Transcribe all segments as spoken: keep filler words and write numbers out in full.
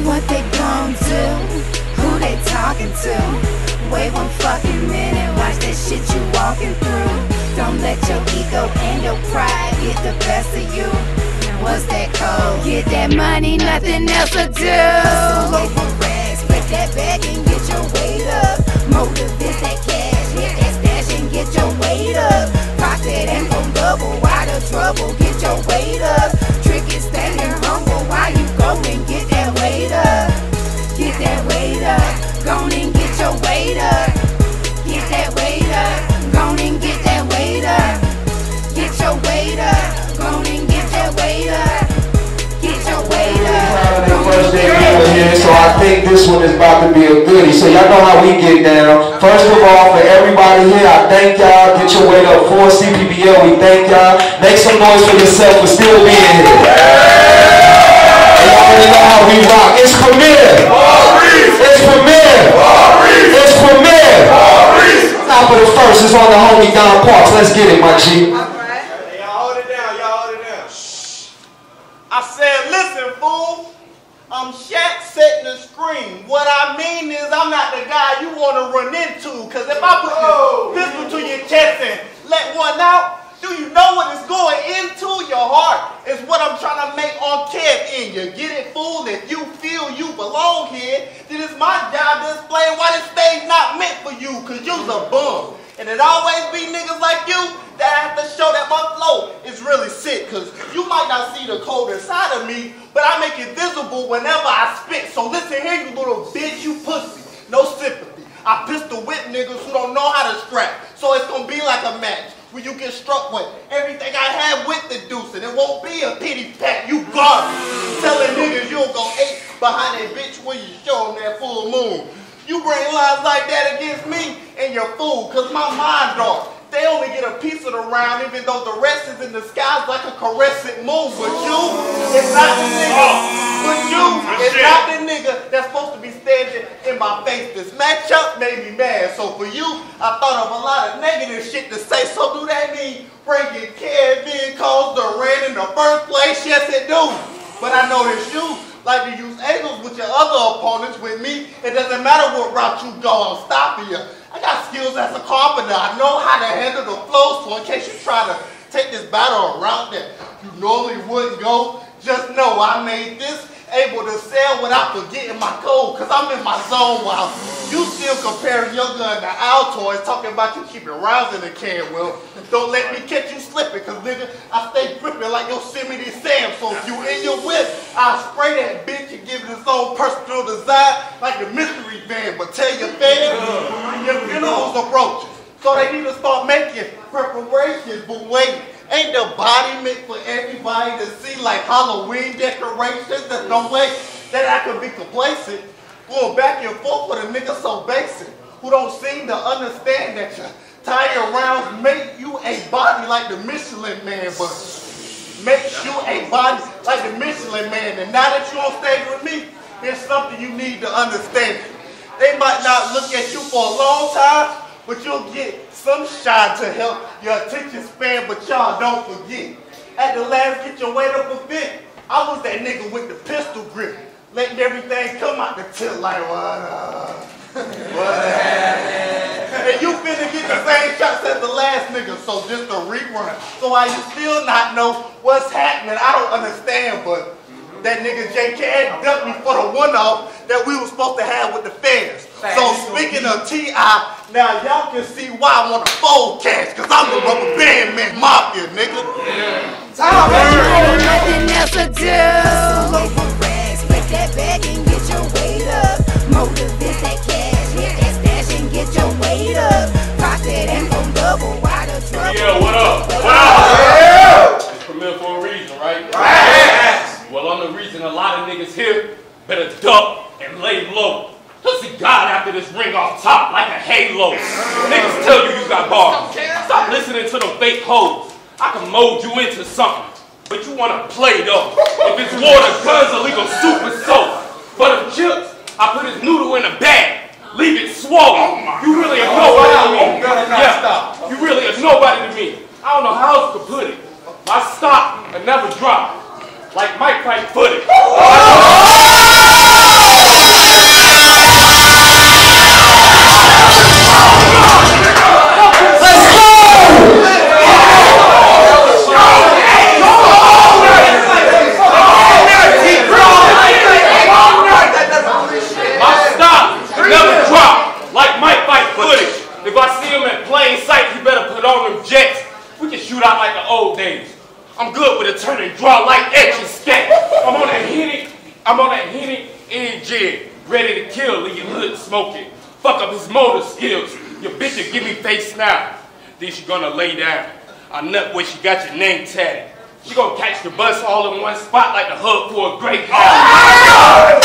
What they gon' do? Who they talking to? Wait one fucking minute, watch that shit you walking through. Don't let your ego and your pride get the best of you. What's that code? Get that money, nothing else to do. Hustle over rags, break that bag and get your weight up. Motive is that cash, hit that stash and get your weight up. Profit ain't gon' double, why the trouble? Get your weight up. Trick is staying humble, why you go and get that weight up? Get that weight up, go and get your weight up. Get that weight up, go and get that weight up. Get your weight up, go and get that weight up. Get your weight up. First day over here, so I think this one is about to be a goodie. So y'all know how we get down. First of all, for everybody here, I thank y'all. Get your weight up for C P B L. We thank y'all. Make some noise for yourself for still being here. And y'all already know how we rock. It's Premier. It's Premier. It's Premier. Top of the first is on the homie Don Parks. Let's get it, my G. I said, listen, fool, I'm Shaq setting the screen. What I mean is I'm not the guy you want to run into. Because if I put oh, this pistol to your chest and let one out, do you know what is going into your heart? Is what I'm trying to make on Kev in you. Get it, fool? If you feel you belong here, then it's my job to explain why this stage not meant for you. Because you's a bum. And it always be niggas like you that have to show that my flow is really sick. Cause you might not see the code inside of me, but I make it visible whenever I spit. So listen here, you little bitch, you pussy. No sympathy. I pistol whip niggas who don't know how to strap. So it's gonna be like a match where you get struck with everything I have with the deuce. And it won't be a pity pat, you garbage. Telling niggas you'll go eight behind that bitch when you show them that full moon. You bring lines like that against me and you're fool, cause my mind dark. They only get a piece of the round, even though the rest is in the skies like a caressing moon. But you, it's not the nigga. But you, it's not the nigga that's supposed to be standing in my face. This matchup made me mad. So for you, I thought of a lot of negative shit to say. So do that mean bringing Kev in cause Durant in the first place? Yes, it do. But I know that you like to use angles with your other opponents. With me, it doesn't matter what route you go, I'm stopping you. I got skills as a carpenter. I know how to handle the flow, so in case you try to take this battle around that you normally wouldn't go, just know I made this able to sell without forgetting my code, cause I'm in my zone while you still comparing your gun to Altoids, talking about you keeping rounds in the can. Well, don't let me catch you slipping, cause nigga, I stay gripping like Yosemite Sam. So if you in your whip, I'll spray that bitch and give it its own personal design like the mystery van. But tell your fans, your funeral's approaching, so they need to start making preparations. But wait, ain't the body meant for everybody to see like Halloween decorations? There's no way that I could be complacent going back and forth with a nigga so basic who don't seem to understand that your tire rounds make you a body like the Michelin Man, but makes you a body like the Michelin Man. And now that you're on stage with me, there's something you need to understand. They might not look at you for a long time, but you'll get some shine to help your attention span. But y'all don't forget, at the last Get Your Weight Up event, I was that nigga with the pistol grip, letting everything come out the tip like, what up? What happened? And you finna get the same shots as the last nigga, so just a rerun. So why you still not know what's happening, I don't understand, but that nigga J K ducked me for the one-off that we were supposed to have with the fans. So speaking of T I, now y'all can see why I want to fold cash, cause I'm the rubber band man mafia, nigga. Time ain't nothing else to do. Hustle over rags, break that bag and get your weight up. Motive is that cash, hit that stash and get your weight up. Profit ain't gon' double, why the trouble? Yeah, what up? What up? It's Premier for a reason, right? Right. Well, I'm the reason a lot of niggas here better duck and lay low. You'll see God after this ring off top like a halo. Niggas tell you you got bars. Stop listening to them fake hoes. I can mold you into something, but you wanna play though. If it's water, guns, illegal soup and soap. But if chips, I put his noodle in a bag, leave it swollen. You really a nobody to me. Yeah, you really a nobody to me. I don't know how else to put it. My stock will never drop, like Mike Fight footage. with a turn and draw like etch and sketch. I'm on that Henny, I'm on that Henny engine, ready to kill, leave your hood smoking. Fuck up his motor skills. Your bitch will give me face now. Then she gonna lay down. I nut where she got your name tatted. She gonna catch the bus all in one spot like the hub for a great house.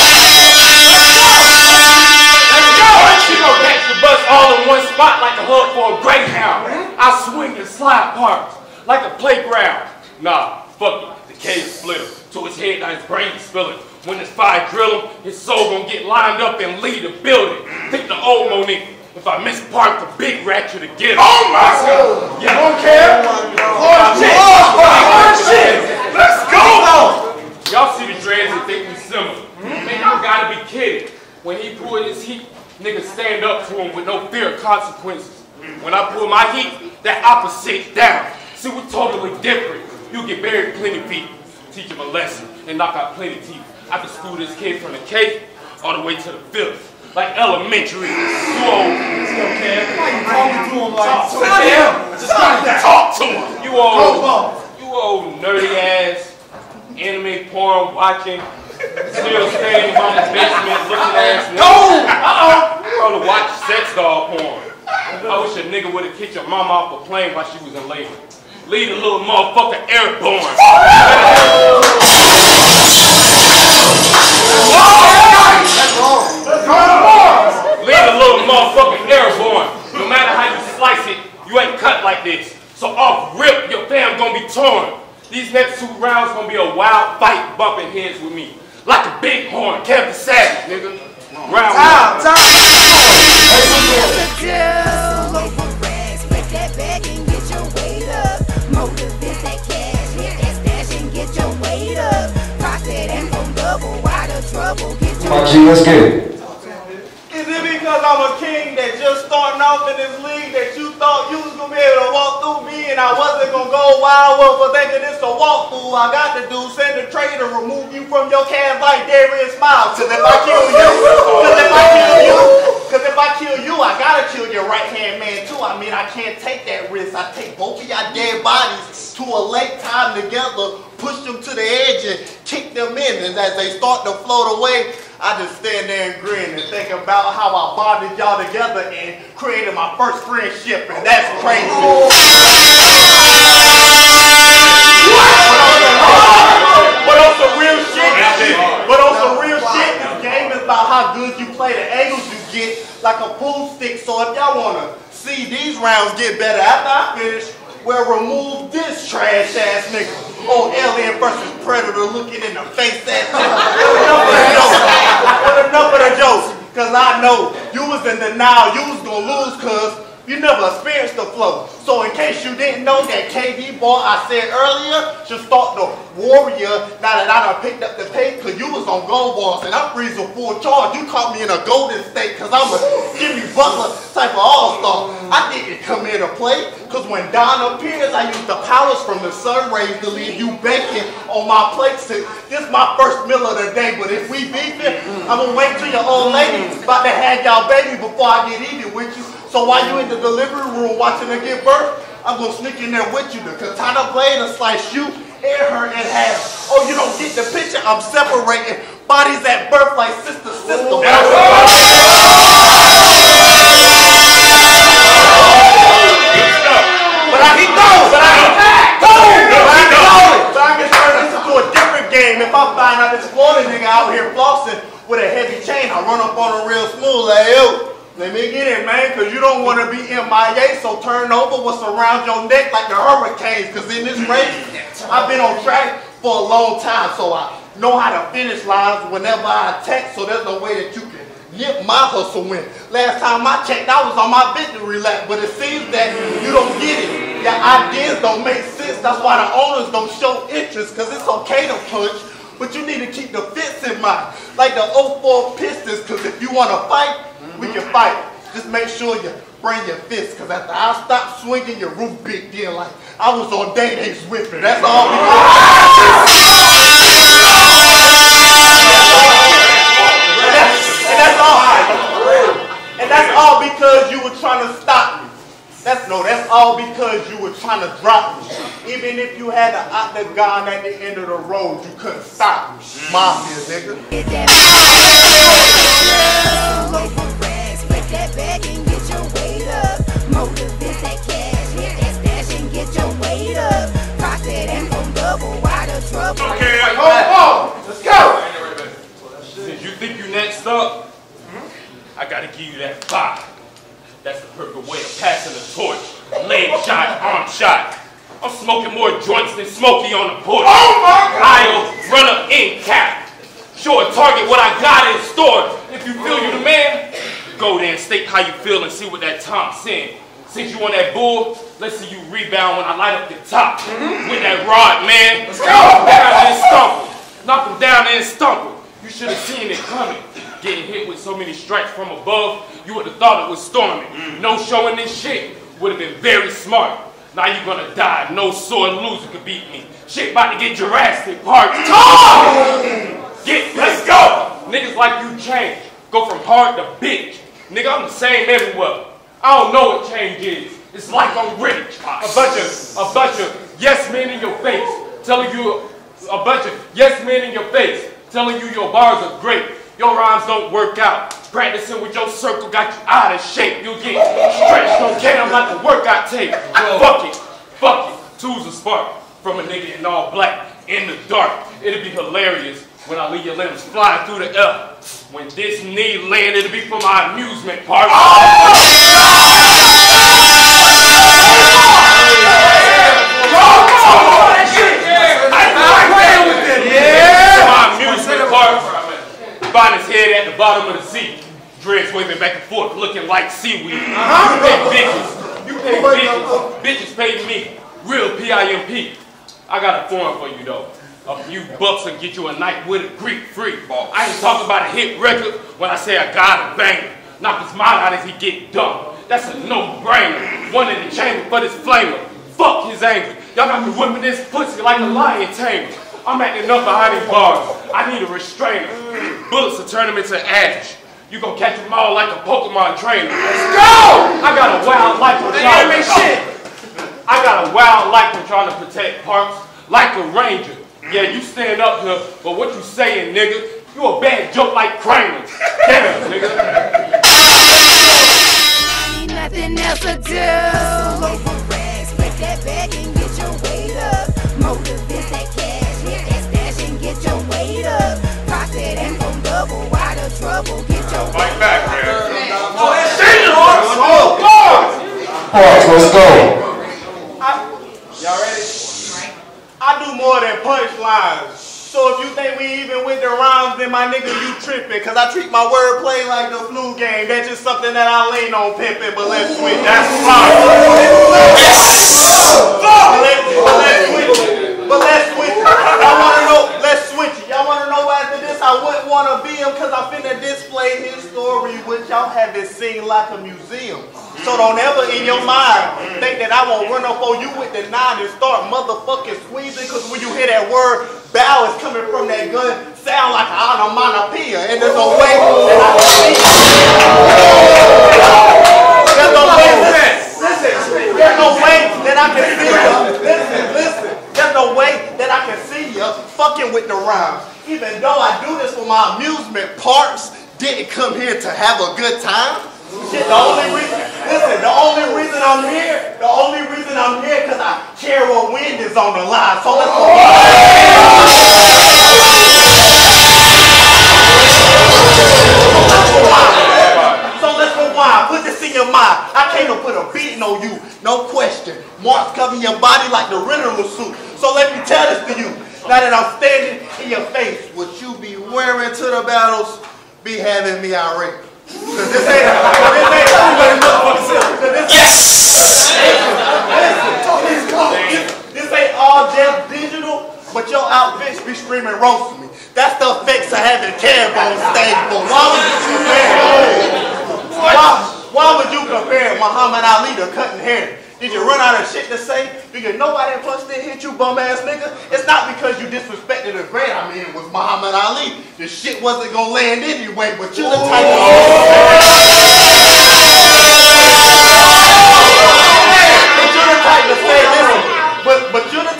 She gonna catch the bus all in one spot like the hub for a greyhound. I swing and slide parts like a playground. Nah, fuck it, the cage split him. To his head, now his brain is spilling. When this fire drill him, his soul gonna get lined up and leave the building. Think the old Monique. If I miss park, the big ratchet to get him. Oh my God! You don't care? Oh shit! Oh shit! Let's go! Y'all see the dreads and think we similar. Man, y'all gotta be kidding. When he pulled his heat, niggas stand up to him with no fear of consequences. When I pull my heat, that opposite down. See, we're totally different. You get buried plenty feet, teach him a lesson, and knock out plenty teeth. I can school this kid from the K all the way to the fifth. Like elementary. You old. Okay. Why you talking to him like talk to him? Just gotta talk to him. You old. You old nerdy ass, anime porn watching, still staying in mama's basement looking ass nigga. No! Uh-oh! You wanna watch sex doll porn. I wish a nigga would've kicked your mama off a plane while she was in labor. Leave the little motherfucker airborne. Leave the little motherfucker airborne. No matter how you slice it, you ain't cut like this. So off rip, your fam gonna be torn. These next two rounds gonna be a wild fight, bumping heads with me. Like a big horn, Kevin Savage, nigga. Round time, time. Come on, G, let's get it. Is it because I'm a king that just starting off in this league that you thought you was going to be able to walk through me and I wasn't going to go wild well for thinking it's a walkthrough? I got to do send a trader, remove you from your cast like Darius Miles. Because if I kill you, because if I kill you, because if I kill you, I got to kill your right-hand man too. I mean, I can't take that risk. I take both of y'all dead bodies to a lake time together, push them to the edge and kick them in. And as they start to float away, I just stand there and grin and think about how I bonded y'all together and created my first friendship, and that's crazy. But on some real shit, but on some real shit, this game is about how good you play, the angles you get, like a pool stick. So if y'all wanna see these rounds get better after I finish, well, remove this trash ass nigga. Oh, Alien versus Predator looking in the face ass nigga. But enough of the jokes, cause I know you was in denial, you was gonna lose cause you never experienced the flow. So in case you didn't know, that K D boy I said earlier should start the warrior now that I done picked up the pace, cause you was on gold balls and I'm freezing full charge. You caught me in a golden state cause I'm a Jimmy Butler type of all-star. I didn't come here to play cause when dawn appears, I use the powers from the sun rays to leave you baking on my plate. So this my first meal of the day, but if we beefing, I'm gonna wait till your old lady about to have y'all baby before I get even with you. So while you in the delivery room watching her give birth, I'm gonna sneak in there with you. The katana blade and slice you and her in half. Oh, you don't get the picture? I'm separating bodies at birth like sister, sister. But I, but I can go, but I can go, but I can go. So I can turn this into a different game. If I find out this Florida nigga out here flossing with a heavy chain, I run up on a real smooth like, yo. Let me get it, man, because you don't want to be M I A, so turn over what's around your neck like the hurricanes, because in this race, I've been on track for a long time, so I know how to finish lines whenever I attack, so there's no way that you can nip my hustle win. Last time I checked, I was on my victory lap, but it seems that you don't get it. Your ideas don't make sense, that's why the owners don't show interest, because it's okay to punch, but you need to keep the fits in mind, like the oh four Pistons, because if you want to fight, we can fight. Just make sure you bring your fists, because after I stop swinging, your roof big then like I was on Day Days whipping. That's all because and that's, and that's all. And that's all because you were trying to stop me. That's no, that's all because you were trying to drop me. Even if you had an octagon at the end of the road, you couldn't stop me. Mafia, nigga. Get that rags, break that bag and get your weight up. Motive is that cash, hit that stash and get your weight up. Profit and from double, why the trouble? Okay, hold on. Let's go. Since you think you next up, I gotta give you that five. That's the perfect way of passing the torch. Leg shot, arm shot. I'm smoking more joints than Smokey on the porch. Oh my God! I'll run up in cap. Show a target what I got in store. If you feel you the man, go there and state how you feel and see what that Tom saying. Since you on that bull, let's see you rebound when I light up the top. Mm-hmm. With that rod, man. Let's go! Knock him down and stomp him. Knock him down and stomp him. You should have seen it coming. Getting hit with so many strikes from above, you would have thought it was storming. Mm. No showing this shit would have been very smart. Now you're gonna die. No sore loser could beat me. Shit about to get Jurassic Park. Oh! Get, let's go! Niggas like you change. Go from hard to bitch. Nigga, I'm the same everywhere. I don't know what change is. It's like I'm rich. A bunch of, a bunch of yes men in your face. Telling you, a bunch of yes men in your face. Telling you your bars are great. Your rhymes don't work out. Practicing with your circle got you out of shape. You'll get stretched on cam like a workout tape. Fuck it, fuck it. Two's a spark from a nigga in all black in the dark. It'll be hilarious when I leave your limbs flying through the air. When this knee land, it'll be for my amusement park. Oh! Find his head at the bottom of the sea. Dreads waving back and forth, looking like seaweed. Uh-huh. You pay bitches. You pay bitches. Bitches pay me. Real P I M P. I got a form for you though. A few bucks and get you a night with a Greek freak. I ain't talking about a hit record when I say I got a banger. Knock his mind out if he get dumb. That's a no-brainer. One in the chamber for this flamer. Fuck his anger. Y'all got me whipping this pussy like a lion tamer. I'm acting up behind these bars. I need a restrainer. Bullets will turn them into ash. You gon' catch them all like a Pokemon trainer. Let's go! I got a wild life from trying to shit. I got a wild life from trying to protect parks like a ranger. Yeah, you stand up here, but what you saying, nigga? You a bad joke like Kramer. Damn, nigga. Ain't nothing else to do. Over rags, break that bag and get your weight up. Motive is that cash, hit that stash and get your weight up. Profit and from double, why the trouble? Get your Fight back, man. Parks, let's go. Y'all ready? I do more than punchlines. So if you think we even with the rhymes, then my nigga, you tripping. Cause I treat my wordplay like the flu game. That's just something that I lean on pimping, but let's switch. That's fine. But let's, but let's switch it. But let's switch it. Y'all wanna know, let's switch it. Y'all wanna know after this I wouldn't wanna be him cause I'm finna display his story, which y'all haven't seen like a museum. So don't ever in your mind think that I won't run up on you with the nine and start motherfucking squeezing, cause when you hear that word, bow is coming from that gun, sound like an onomatopoeia, and there's no way that I can see you. There's no way, listen, listen, there's no way that I can see you. Listen, listen, there's no way that I can see you fucking with the rhymes. Even though I do this for my amusement, Parks didn't come here to have a good time. Shit, the only reason, listen, the only reason I'm here, the only reason I'm here because I care what wind is on the line. So let's go. So let's go wild. Put this in your mind. I came to put a beating on you, no question. Marks covering your body like the Riddler suit. So let me tell this to you. Now that I'm standing in your face, what you be wearing to the battles be having me irate. Cause this ain't, cause this ain't, cause this yes! Listen, this ain't all just digital, but your outfits be screaming roast me. That's the effects of having Kev on stage, but why would you compare? Why, why would you compare Muhammad Ali to cutting hair? Did you run out of shit to say? Because nobody punched and hit you, bum ass nigga. It's not because you disrespected the great. I mean, it was Muhammad Ali. The shit wasn't gonna land anyway, but you the type of But you're the type to say, listen, but, but you're the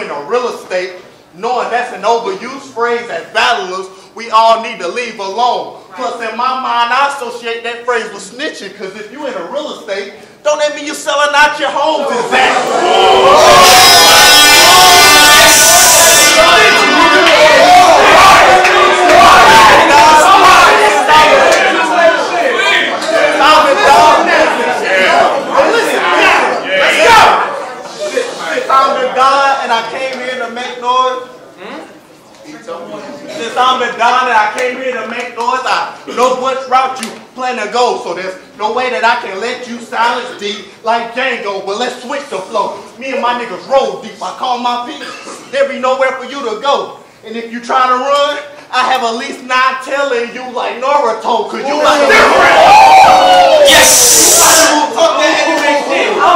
in a real estate, knowing that's an overused phrase as battlers, we all need to leave alone. Plus, in my mind, I associate that phrase with snitching, because if you in a real estate, don't that mean you're selling out your homes? Is that? I'm the Don and I came here to make noise. Since I'm the Don and I came here to make noise, I know which route you plan to go. So there's no way that I can let you silence deep like Django. But let's switch the flow. Me and my niggas roll deep. I call my people. There be nowhere for you to go. And if you try to run, I have at least nine telling you like Naruto. Cause you like different. Yes! Fuck that anime shit. You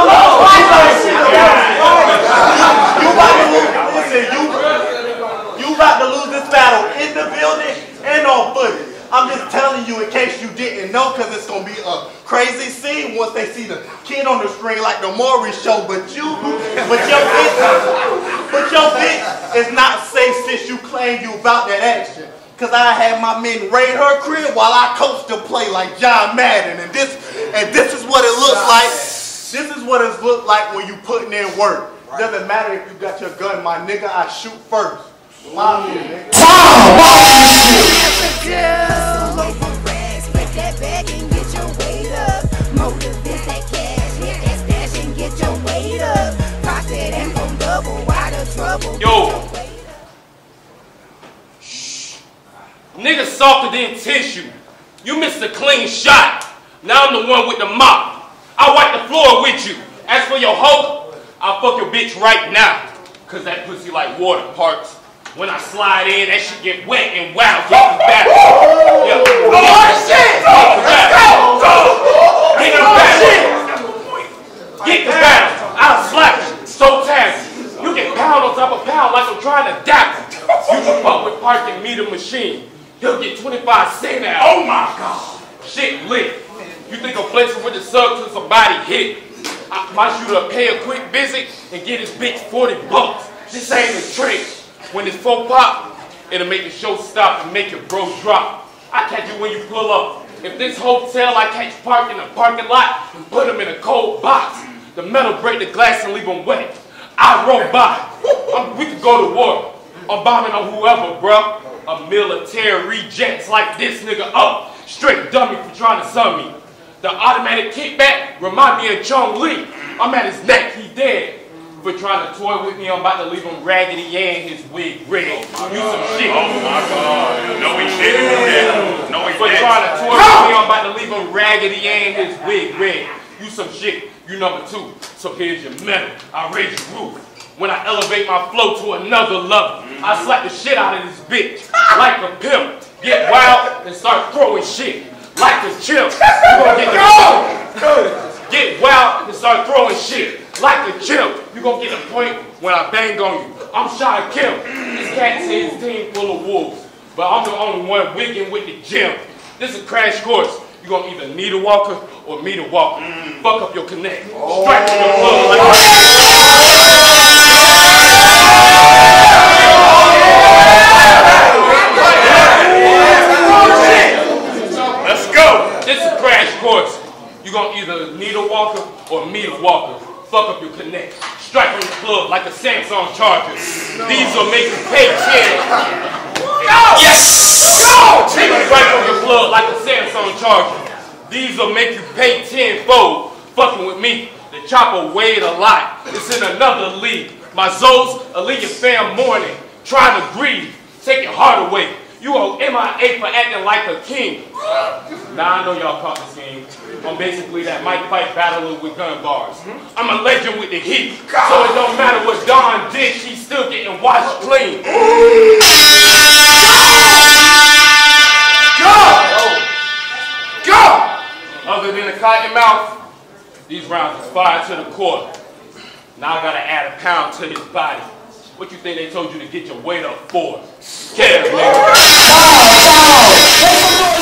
about to lose. Listen, you, you about to lose this battle in the building and on footage. I'm just telling you in case you didn't know, because it's going to be a crazy scene once they see the kid on the screen like the Maury show. But you, but your bitch, but your bitch is not safe since you claim you about that action. Because I had my men raid her crib while I coached to play like John Madden. And this, and this is what it looks like. This is what it looks like when you putting in work. Doesn't matter if you got your gun, my nigga, I shoot first. My nigga. Yo. Niggas softer than tissue. You missed a clean shot. Now I'm the one with the mop. I wipe the floor with you. As for your hoe, I'll fuck your bitch right now. Cause that pussy like water parks. When I slide in, that shit get wet and wild. Get the battle. Yeah. Oh shit! Get the battle. Get the battle. I'll slap you. So talented. You get pound on top of pound like I'm trying to dap. You can fuck with parking meter machine. He'll get twenty-five cents out. Oh my god. Shit lit. You think I'm flexing with the sub till somebody hit? I might shoot a pay a quick visit and get his bitch forty bucks. This ain't a trick. When it's full pop, it'll make the show stop and make your bro drop. I catch you when you pull up. If this hotel I catch parked in the parking lot and put him in a cold box, the metal break the glass and leave him wet. I roll by. I'm, we could go to war. I'm bombing on whoever, bruh. A military rejects like this nigga up. Straight dummy for trying to sub me. The automatic kickback remind me of Chong Li. I'm at his neck, he dead. For trying to toy with me, I'm about to leave him raggedy and his wig red. Oh you some shit. Oh my god. No, he didn't do that. No, he For didn't. trying to toy with me, I'm about to leave him raggedy and his wig red. You some shit. You number two. So here's your medal. I raise your roof. When I elevate my flow to another level, mm-hmm. I slap the shit out of this bitch. Like a pimp. Get wild and start throwing shit. Like a chimp. You gonna get the Get wild and start throwing shit. Like a chimp. You gonna get a point when I bang on you. I'm Shy Kim. This cat says his team full of wolves. But I'm the only one wigging with the gym. This is a crash course. You gonna either need a walker or meet a walker. Mm. Fuck up your connect. Oh. Strike on your plug like Let's go. This is a crash course. You gonna either need a walker or meet a walker. Fuck up your connect. Strike on your plug like a Samsung charger. No. These will make you pay ten. Yes! Go! Strike on your plug like a Samsung charger. These will make you pay tenfold. Fucking with me, the chopper weighed a lot. It's in another league. My Zoes will leave your fam mourning, trying to grieve. Take your heart away. You owe M I A for acting like a king. Now I know y'all caught the scheme. I'm basically that Mike Fight battler with gun bars. I'm a legend with the heat. So it don't matter what Dawn did, she's still getting washed clean. Go! Go! Other than a cotton mouth, these rounds is fired to the core. Now I gotta add a pound to his body. What you think they told you to get your weight up for? Care, nigga.